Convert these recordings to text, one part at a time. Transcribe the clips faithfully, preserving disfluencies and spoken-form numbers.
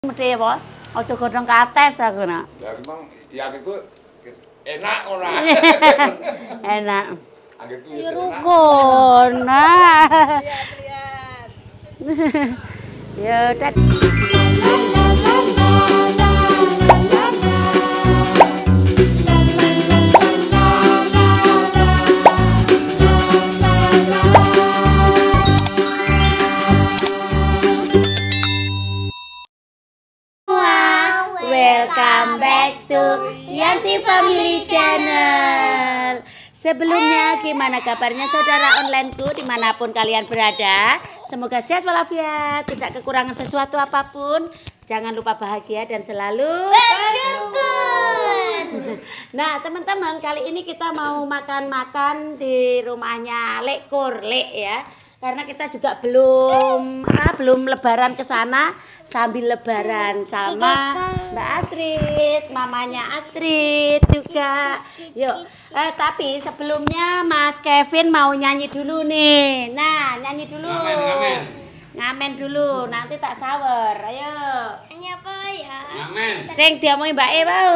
Mesti apa? Ojo godhong kates aku nak. Ya memang ya aku enak ora. Enak. Anggitku Ya wis enak. rukun. Nah. Lihat-lihat. Ya udah. Welcome back to Yanti Family Channel. Sebelumnya gimana kabarnya saudara onlineku dimanapun kalian berada. Semoga sehat walafiat, tidak kekurangan sesuatu apapun. Jangan lupa bahagia dan selalu bersyukur. Nah teman-teman, kali ini kita mau makan-makan di rumahnya Lek Kur Lek ya. Karena kita juga belum ah, belum lebaran ke sana, sambil lebaran sama Mbak Astrid, mamanya Astrid juga. Yuk, eh, tapi sebelumnya Mas Kevin mau nyanyi dulu nih. Nah, nyanyi dulu. Ngamen, ngamen. Ngamen dulu, nanti tak sawer. Ayo. Ini apa ya? Ngamen. Sing diomongin Mbak E mau.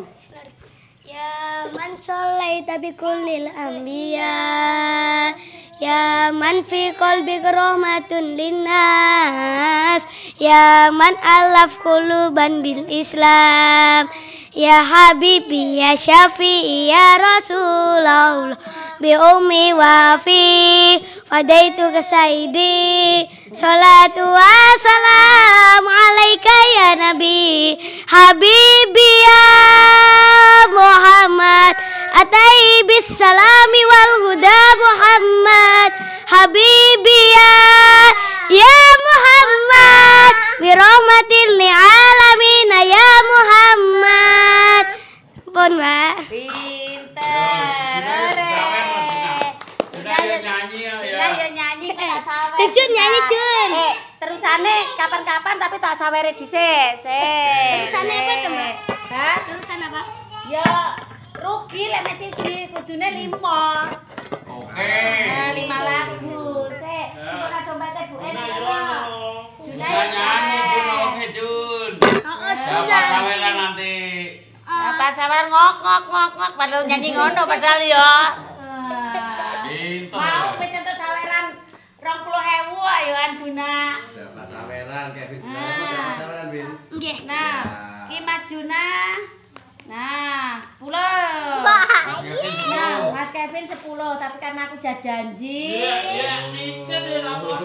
Ya man soleh tapi kulil ambiya. Ya man fi qalbi rahmatun linnas. Ya man alaf quluban bil Islam. Ya habibi ya syafi'i ya Rasulullah. Bi ummi wa fi fadaitu ka sayyidi. Salatu wa salam alaika ya nabi. Habibi ya Muhammad. Atai bis salami wal huda Muhammad. Habibi ya ya Muhammad. Bi rahmatil lil alamin ya Muhammad. Pun Mbak. Pinter. Sudah ya nyanyi ya. Sudah ya nyanyi kayak sawer. Jun nyanyi Jun. Eh, terusane kapan-kapan tapi tak sawere dhisik. Sik. Terusannya apa tuh Mbak? Hah? Terusan apa? Ya rugi lek mek siji kudune lima. Oke. Nah, lima lagu. Sik. Kok dompete Bu En karo. Sudah nyanyi Jun, oke Jun. Oh, Siapa saweran nanti? Apa saweran ngok ngok ngok ngok padahal nyanyi ngono padahal ya. Pinter. Mau wis entuk saweran dua puluh ribu ayo Anjuna. Dapat saweran Kevin juga dapat saweran Bin. Nggih. Nah, Ki Mas Juna. Nah, sepuluh. Nah, Mas Kevin sepuluh, tapi karena aku udah janji. Iya, iya, tidak ya rambut.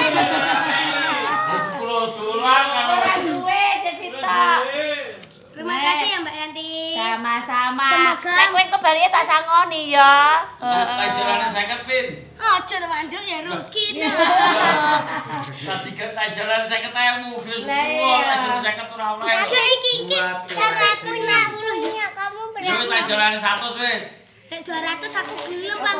sepuluh dolar kalau Orang duwe Jessica. Terima kasih ya Mbak Yanti. Sama-sama. Semoga- Nek kowe kebalike tak sangoni ya. tak jalan saya Vin. Oh, coba mandul ya rugi no. Tadi tak jalan saya ketemu, terus Lah, sepuluh, iya. tak jalan saya ketemu oleh. Ada iki iki seratus lima puluh nya kamu Yo tak berapa? jalan satu wis. Nek dua ratus aku belum Pak.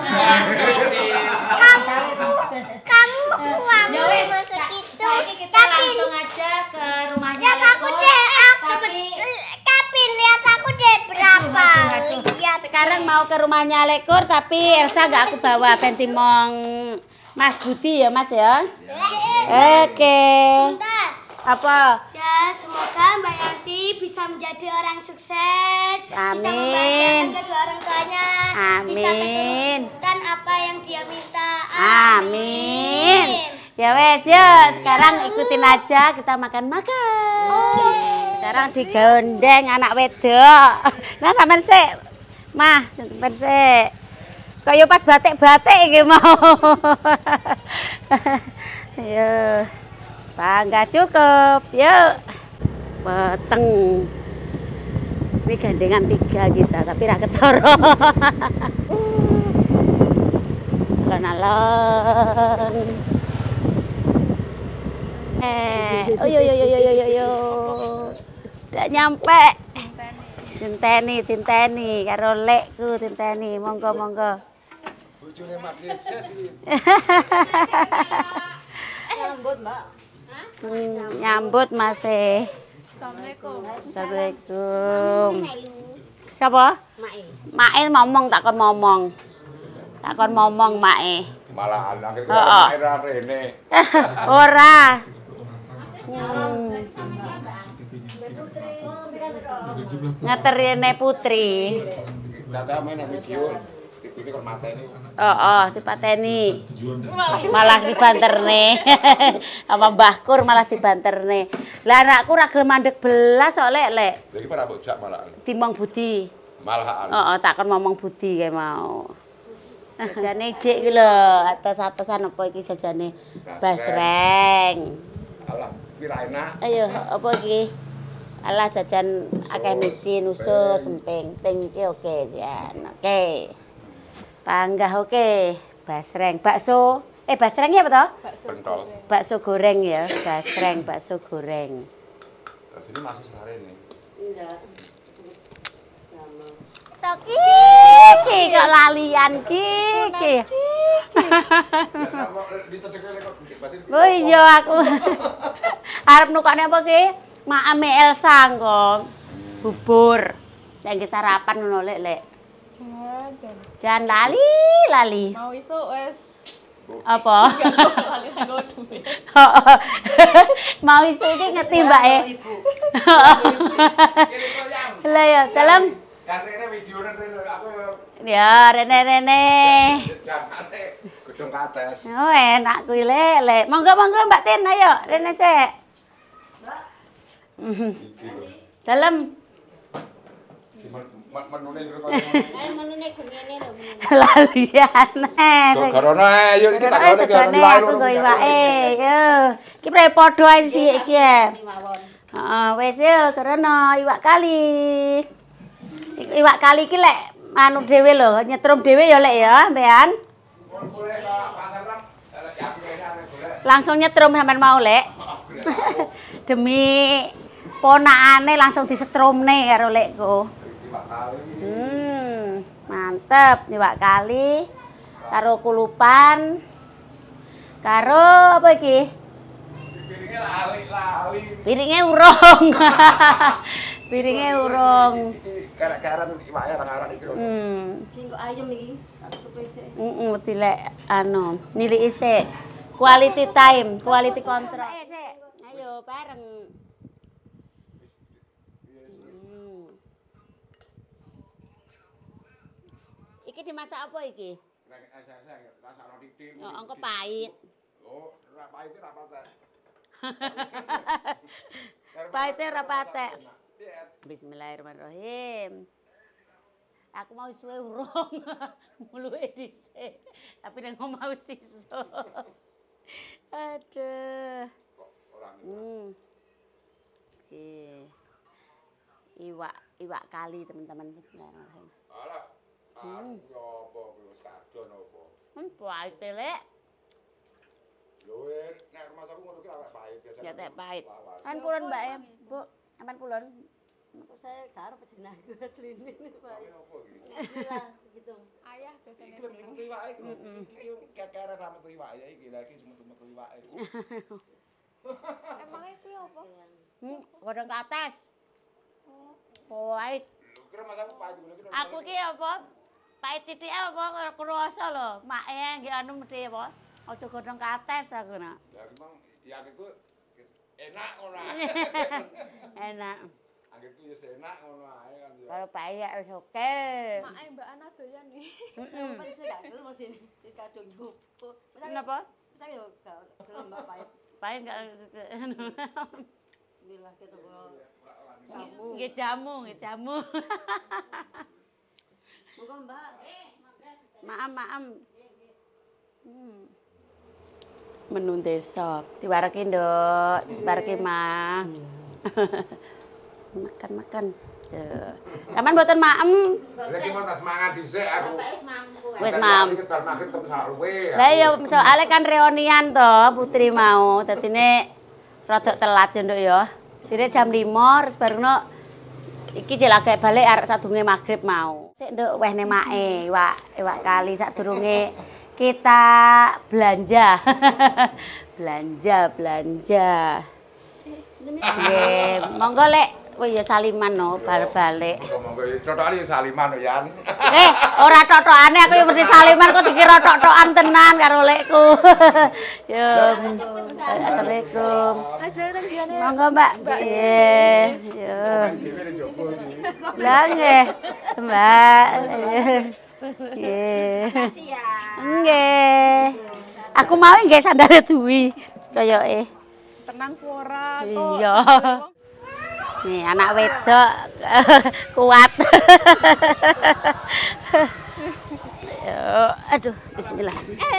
Kamu Kamu uang Ya wes, masuk Kak, itu. saiki kita Tapi langsung aja ke rumahnya lihat aku Leko. deh, aku Tapi tapi lihat aku deh berapa. Aduh, aduh. Iya, sekarang mau ke rumahnya Lekor tapi Elsa nggak aku bawa bentimong Mas Budi ya Mas ya. Oke. Bentar. Apa? Ya, semoga Mbak Yanti bisa menjadi orang sukses, bisa Amin. membahagiakan kedua orang tuanya, bisa Amin. keturunan apa yang dia minta. Amin. Ya wes, yuk sekarang ikutin aja kita makan-makan. Sekarang digondeng anak wedok. Nah sampean sik. Mah, sampean sik. Kaya pas batik-batik iki mau. Yo. Bangga cukup. Yuk. Peteng. Ini gandengan tiga kita, tapi ra ketara. Alon-alon. Eh, oh yo yo yo yo yo yo. Udah nyampe. Tinteni, tinteni karo lekku tinteni. Monggo monggo. Bojone Mas Deses iki. Nyambut, Mbak. Hmm, nyambut Mas e. Assalamualaikum. Assalamualaikum. Siapa? Mae ngomong tak kon ngomong. Tak kon ngomong Mae. Malah anak itu Oh, oh. air rene. Ora. Hmm. Ngeterine Putri. Caca main video. Ini kon mateni. Oh, oh, dipateni. Malah dibanterne. Sama Mbah Kur malah dibanterne. Lah anakku ra gelem mandeg belas kok, Lek, Lek. Lha iki ora mbok jak malah. Timong Budi. Malah. Oh, oh, takon ngomong Budi kae mau. Jajane ijik iki lho, atas-atasan apa iki jajane? Basreng. Alah, pira enak. Ayo, apa iki? Alah jajan akeh micin, usus, emping. Ping iki oke, Jan. Oke. Panggah oke. Basreng, bakso. Eh, basreng ya apa toh? Pentol. Bakso goreng ya, basreng, bakso goreng. Jadi masih sarene. Enggak. Tok iki kok lalian iki. Oh iya aku. Arep nukane apa ki? Maame Elsa kok. Bubur. Lagi sarapan ngono Lek, Lek. Jajan. Jan lali, lali. Mau isuk wes. Apa? Lagi nggo duit. Mau isu iki ngerti Mbak e. Lah ya, dalam kan rene video rene aku ya rene-rene. janane gedung kates. Oh enak kuwi Lek, Lek. Monggo-monggo Mbak Tin ayo rene sik. Mbak. Dalam menune kok. Ayo menune gengene lho. lalian. Karena ayo iki tak Kene kene aku nggo iwake. Yo. Iki pre padha ae sik iki ya. Heeh, wis yo karena iwak kali. Iwak kali iki lek anu dhewe lho, nyetrum dhewe ya Lek ya, mbekan. Langsung nyetrum sampean mau Lek. Demi ponakane langsung disetrumne karo Lekku. Hmm, mantep iwak kali karo kulupan. Karo apa iki? Piringe lali-lali. Piringe urung. Piringe urung. Karak-karan iwake arang-arang iki lho. Hmm. Sing kok ayem iki. Tak tutup isik. Heeh, dilek anu, niliki sik. Quality time, quality control. Eh, sik. Ayo bareng. Hmm. Iki dimasak apa iki? Rasane titik. Oh, engko pahit. Oh, ora pahit ora patek. Pahite ora patek. Bismillahirrahmanirrahim. Aku mau suwe urung. Muluke dhisik. Tapi nang omah wis iso. Aduh. Hmm. Oke. Iwak, iwak kali teman-teman. Bismillahirrahmanirrahim. Alah. Ah, yo apa wis kadon apa. Hmm, pahite Lek. Lho, nek rumah saku ngono ki awake pahit biasa. Ya tek pahit. Kan pulon Mbak e, Bu. Aman pulon. Kok saya karo pejenah asline Pak. Apa iki? Lah gitu. Ayah biasanya Iki lho metu iwake. Iki kekere ra metu iwake iki lha iki metu-metu iwake. Emangnya itu apa? Hmm, godhong ke atas. Pahit. Lho, kira mas aku pahit ngono ki. Aku ki apa? Pahit titik apa kuroso lho. Make nggih anu mesti apa? Aja godhong ke atas aku nak. Lah memang ya aku enak ngono ae. Enak. Anggitku ya enak ngono ae kan ya. Kalau pahit wis oke. Mak Mbak Ana doyan nih. Heeh. Apa sih gak gelem sini. Wis kadung nyopo. Kenapa? Saya yo gak gelem Mbak pahit. Pahit enggak anu. Bismillah kita jamu. Nggih jamu, nggih jamu. Monggo Mbak. Maam, maam. Hmm. Menu desa diwareki nduk, diwareki mah. Makan-makan. Tuh. Sampeyan mboten maem. Lagi mau tas mangan dhisik aku. Wis mam. Bar magrib ketemu sak luwe. Lah ya soalé kan reunian to, Putri mau. Dadine rada telat yo nduk ya. Sire jam lima terus baruno iki jek lagi balik arek sadurunge magrib mau. Sik nduk wehne make, iwak iwak kali sadurunge kita belanja. belanja, belanja. Nggih, monggo Lek. Oh iya saliman no, bar balik. Monggo cocokane saliman yo Yan. Eh, ora tok-tokane aku yo mesti saliman kok dikira tok-tokan tenan karo Lekku. Yo. Assalamualaikum. Aja tanggiane. Monggo Mbak. Nggih. Lah nggih, Mbak. Nggih. Nggih. Aku mau nggih sandale duwi koyoke. Tenang ku ora kok. Iya. Nih anak wedok kuat. Yo, aduh, bismillah.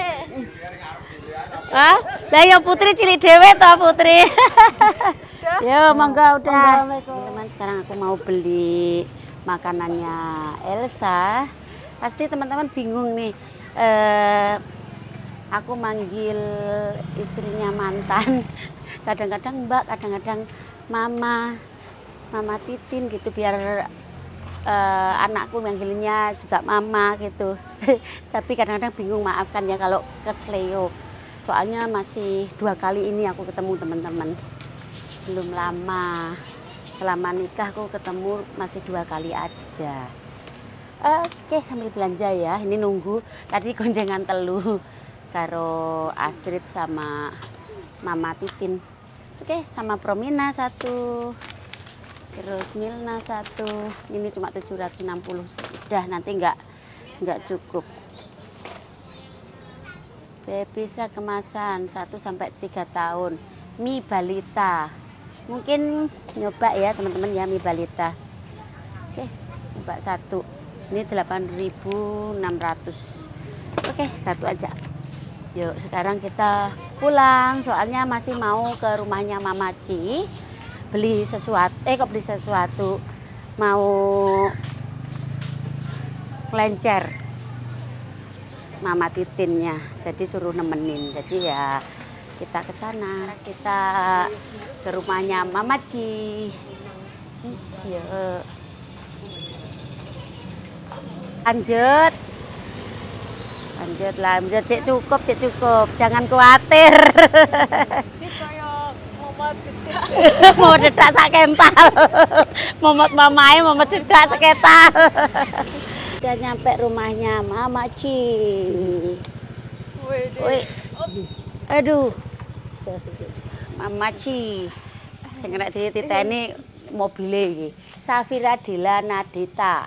Ah, lah ya Putri cilik dhewe to, Putri. Yo, monggo udah. Teman, sekarang aku mau beli makanannya Elsa. Pasti teman-teman bingung nih. Eh, aku manggil istrinya mantan. Kadang-kadang Mbak, kadang-kadang Mama, Mama Titin gitu biar uh, anakku manggilnya juga Mama gitu. Tapi kadang-kadang bingung, maafkan ya kalau kesleo. Soalnya masih dua kali ini aku ketemu teman-teman. Belum lama. Selama nikah aku ketemu masih dua kali aja. Oke, sambil belanja ya. Ini nunggu tadi gonjengan telu karo Astrid sama Mama Titin. Oke, sama Promina satu. Terus Milna satu. Ini cuma tujuh ratus enam puluh. Udah nanti enggak enggak cukup. Bisa kemasan satu sampai tiga tahun. Mie balita. Mungkin nyoba ya teman-teman ya mie balita. Oke, coba satu. Ini delapan ribu enam ratus. Oke, satu aja. Yuk, sekarang kita pulang. Soalnya masih mau ke rumahnya Mama Ci. Beli sesuatu. Eh, kok beli sesuatu? Mau kelencer. Mama Titinnya. Jadi suruh nemenin. Jadi ya kita ke sana. Kita ke rumahnya Mama Ci. Yuk. Lanjut. Lanjut, lanjut. Cik cukup, cik cukup. Jangan khawatir. Ini kayak momot cedak. Mau dedak sak kental. Momot mamae, momot dedak seketal. Udah nyampe rumahnya Mama Ci. Wih, Woi. Aduh. Mama Ci. Sing nek dititeni mobile iki. Safira Dila Nadita.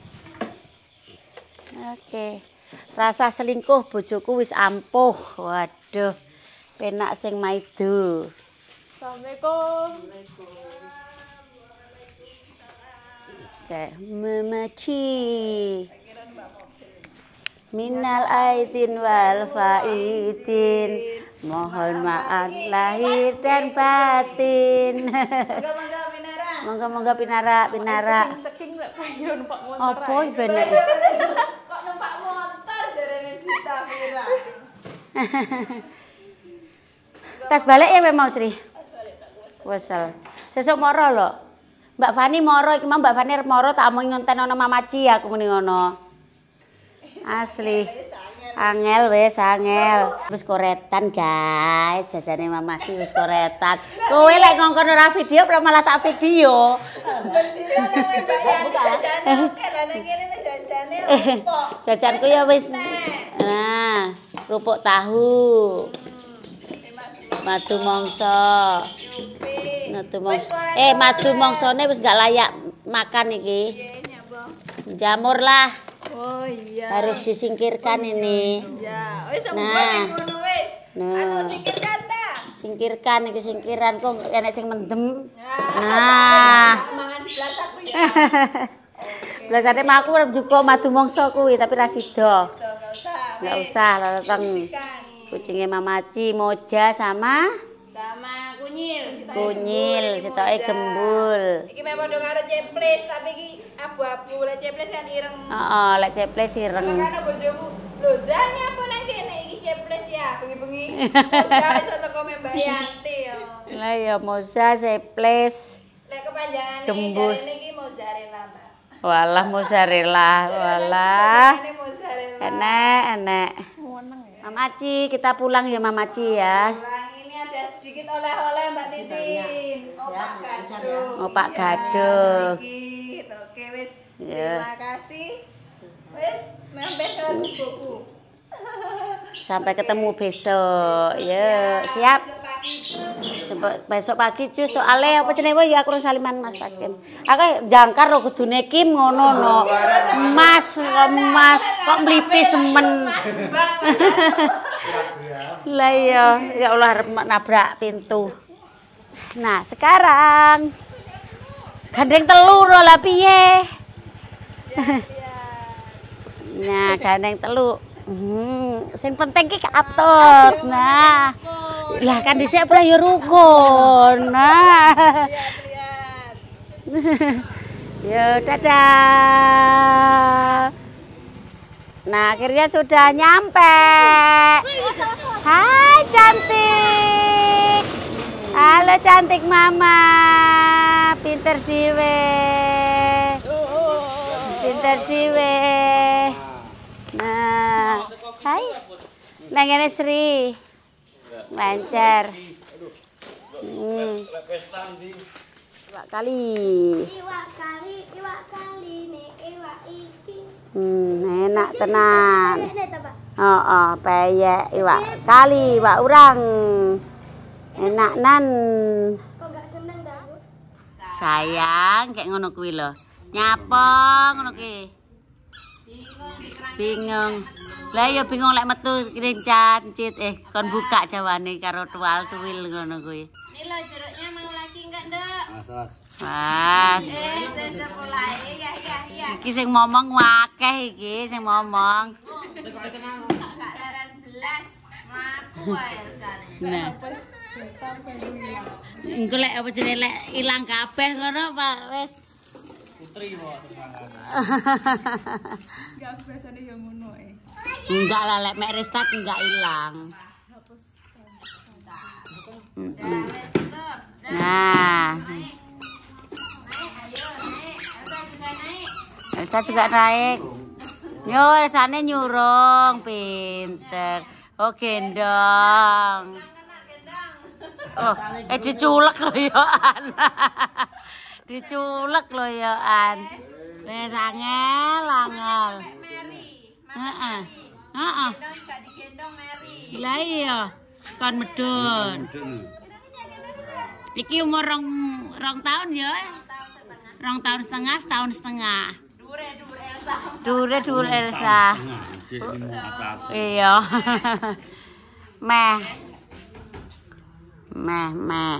Oke. Rasa selingkuh bojoku wis ampuh. Waduh. Penak sing maido. Assalamualaikum. Oke, Mama Ci. Minal aidin wal faidin. Mohon maaf lahir dan batin. Monggo-monggo pinara. Monggo-monggo pinara, pinara. Ceking lek payo numpak motor. Apa ae. iki bener? Kok numpak motor jarane Dita Vira. Tas balik ya mau Sri? Wesel. Sesuk moro lho. Mbak Fani moro iki mau Mbak Fani arep moro tak omong ngonten ana Mama Ci aku muni ngono. Asli. Angel wis angel. Wis koretan guys, jajane Mama Ci wis koretan. Kowe lek ngongkon ora video malah tak video. Bendira nang Mbak Yani jajane oke lah nang kene jajane opo. Jajanku ya wis. Nah, kerupuk tahu. Madu mongso. Madu mongso. Eh, madu mongsone wis gak layak makan iki. Jamur lah. Oh iya. Harus disingkirkan ini. Ya, wis Nah. nah. ngono wis. Nah. Anu singkirkan ta. Singkirkan iki singkiran kok enek sing mendem. Nah. Nah. Mangan belas aku ya. Biasane mah aku arep juga madu mongso kuwi tapi ra sida. Enggak usah. Enggak usah lateng. Kucingnya Mama Ci Moja sama Sama kunyil, sitoke kunyil, gembul, iki sitoke Moja. gembul. Iki memang padha karo ceples, tapi iki abu-abu. Lek ceples kan ireng. Heeh, lek ceples ireng. Makane bojoku, lho Zani apa nang kene iki ceples ya, bengi-bengi. Moja iso teko Mbak Yanti ya. Lah ya Moza ceples. Lek kepanjangane Gembul. jarene iki mozzarella, Mbak. Walah mozzarella, walah. Ini mozzarella. Enek, enek. Meneng ya. Mama Ci, kita pulang ya Mama Ci ya. Pulang ini ada sedikit oleh-oleh Mbak Titin. Opak gadung. Opak Iya, gadung. sedikit. Oke wis. Iya. Terima kasih. Wis, sampai ke buku. Sampai ketemu besok. Yuk, siap. Besok pagi Besok pagi cus soalnya apa jenenge ya aku saliman Mas Takim. Aku jangkar ro kudune Kim ngono no. Mas Mas kok mlipis semen. Lah iya, ya Allah arep nabrak pintu. Nah, sekarang gandeng telur lah piye? Nah, gandeng telur. Hmm, sing penting ki katot. Nah. Lah kan dhisik pula ya rukun. Nah. Ya, dadah. Nah, akhirnya sudah nyampe. Hai cantik. Halo cantik mama. Pinter diwe. Pinter diwe. Nah, hai. Nang ngene Sri. Lancar. Hmm. Iwak kali. Iwak kali, iwak kali nih, iwak iki. Hmm, enak tenan. Ini ta, Pak? Oh, oh, peyek iwak kali, iwak urang. Enak nan. Kok gak seneng dah, Bu? Sayang, kayak ngono kuwi lho. Nyapa ngono ki? Bingung. Lah ya bingung lek metu kencit eh kon buka jawane karo tual tuwil ngono kuwi. Ini lho jeruknya mau lagi enggak, Nduk? Mas. Eh, sesep mulai ya ya ya. Iki sing ngomong akeh iki sing ngomong. Enggak laran belas. Mlaku wae rasane. Nah. Engko lek apa jenenge lek ilang kabeh ngono Pak wis. Putri kok terangan. Enggak biasane yo ngono eh. Enggak lah lek mek restart enggak ilang. Nah. Elsa juga naik. Yo, Elsane nyurung, pinter. Oh, gendong. Oh, eh diculek loh ya An. Diculek loh ya An. Wes angel, angel. Heeh. Heeh. Lah iya, kon medun. Iki umur rong rong tahun ya. Rong tahun setengah, setahun setengah. Dure-dure Elsa. Dure-dure Elsa. Iya. Meh. Meh, meh.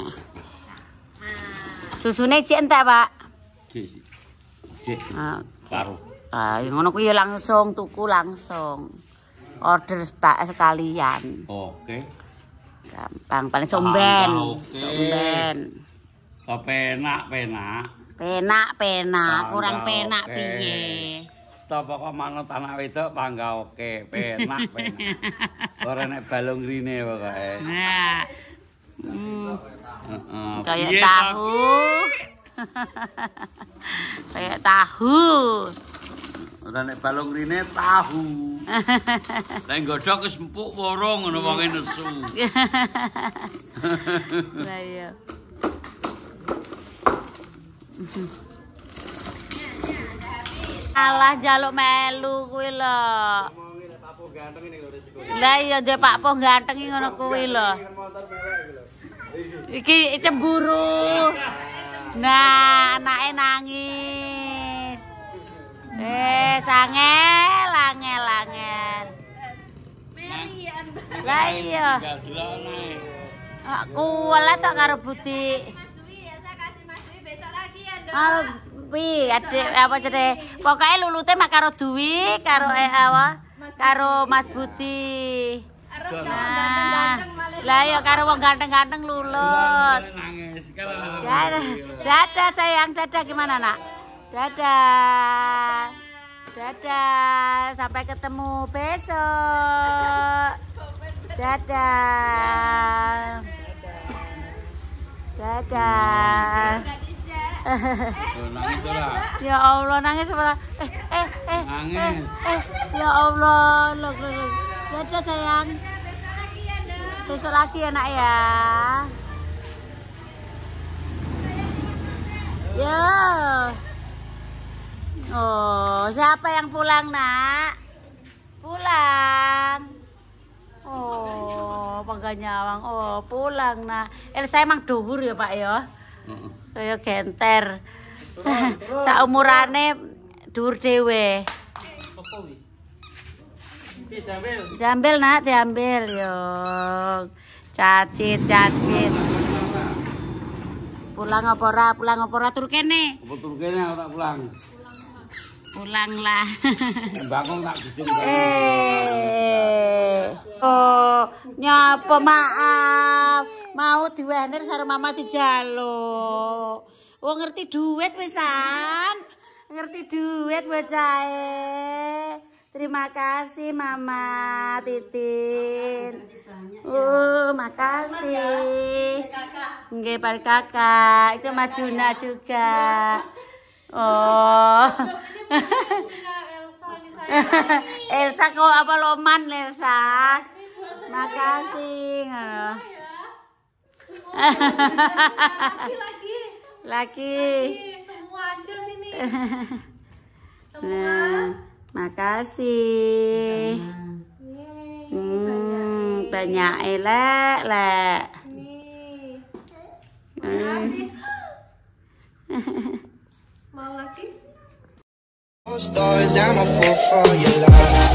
Susune cek entek, Pak? Cek sih. Cek. Karo. Ah, ngono kuwi ya langsung tuku langsung. Order Pak sekalian. Oke. Gampang, paling somben. Oke. Somben. Kok penak, penak. Penak, penak, Pangga kurang penak oke. piye. Topo kok manut anak wedok pangga oke, penak, penak. Ora nek balung rine pokoke. Nah. Hmm. Heeh. Kayak Piye, tahu. Kayak tahu. Ora nek balung rine tahu. Nek godhog wis empuk woro ngono wonge nesu. Lah iya. Alah jaluk melu kuwi lho. Lah iya ndek Pak Po ganteng iki ngono kuwi lho. Iki cemburu. Nah, anake nangis. Eh, sangel, angel, angel. Merian. Lah iya. Tinggal delokne. Aku kuat tok karo Budi. Mas Dwi ya saya kasih Mas Dwi besok lagi ya, Nduk. Oh, pi, adik apa jenenge? Pokoke lulute mak karo Dwi, karo eh apa? Karo Mas Budi. Arep Nah, ganteng-ganteng malah. lah ya karo wong ganteng-ganteng lulut. Nangis kalau Dadah, dadah sayang, dadah gimana nak? Dadah, dadah, sampai ketemu besok. Dadah, dadah. nangis ora. Ya Allah nangis ora. Eh, eh, eh, Nangis. eh, eh, ya Allah, loh, loh, loh. Dadah sayang. Besok lagi ya nak ya. Ya. Oh, siapa yang pulang nak? Pulang. Oh, bangga. kan nyawang. Oh, pulang nah. Elsa emang dhuwur ya, Pak ya. Heeh. Kaya genter. Saumurane dhuwur dhewe. Diambil nak, diambil yo. Cacit, cacit. Pulang apa ora? Pulang apa ora tur kene? Apa tur kene aku tak pulang. Pulang lah. Bangkong tak gijing. Eh. Oh, nyapa maaf. Mau diwener karo mama dijaluk. Wong ngerti duit wisan. Ngerti duit bocahe. Terima kasih Mama Titin. Oh, makasih. Nggih, Pak Kakak. Itu Majuna juga. Oh. Elsa kok apa loman Elsa? Makasih. Lagi. Lagi. Semua aja sini. Nah, makasih. Hmm, banyak elek, lek. Nih. Hmm. Mau lagi? Stories, I'm a fool for your love.